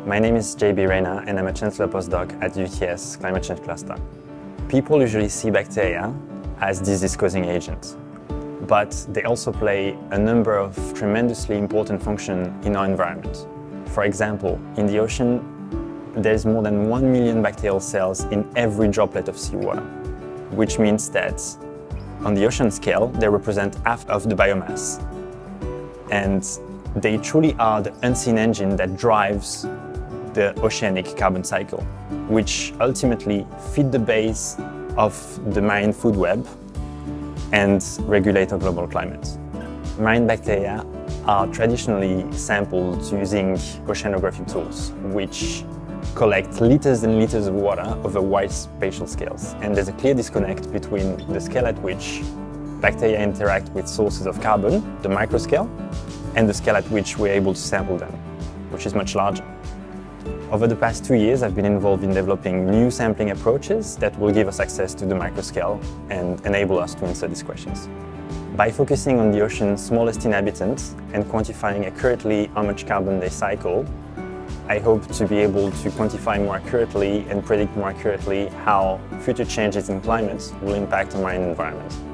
My name is JB Raina and I'm a Chancellor Postdoc at UTS Climate Change Cluster. People usually see bacteria as disease-causing agents, but they also play a number of tremendously important functions in our environment. For example, in the ocean, there's more than 1 million bacterial cells in every droplet of seawater, which means that on the ocean scale, they represent half of the biomass. And they truly are the unseen engine that drives the oceanic carbon cycle, which ultimately feed the base of the marine food web and regulate our global climate. Marine bacteria are traditionally sampled using oceanography tools, which collect liters and liters of water over wide spatial scales. And there's a clear disconnect between the scale at which bacteria interact with sources of carbon, the microscale, and the scale at which we're able to sample them, which is much larger. Over the past 2 years, I've been involved in developing new sampling approaches that will give us access to the microscale and enable us to answer these questions. By focusing on the ocean's smallest inhabitants and quantifying accurately how much carbon they cycle, I hope to be able to quantify more accurately and predict more accurately how future changes in climate will impact our marine environment.